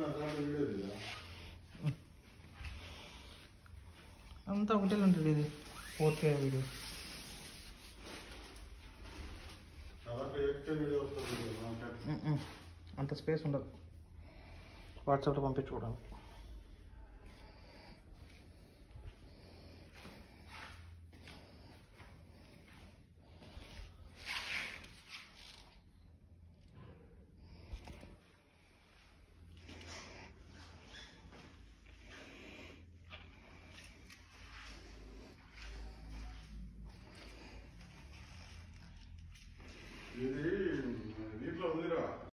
అంతా ఒకటే ఉంటుంది ఇది 4K వీడియో. అంత స్పేస్ ఉండదు వాట్సాప్లో పంపించుకోవడానికి.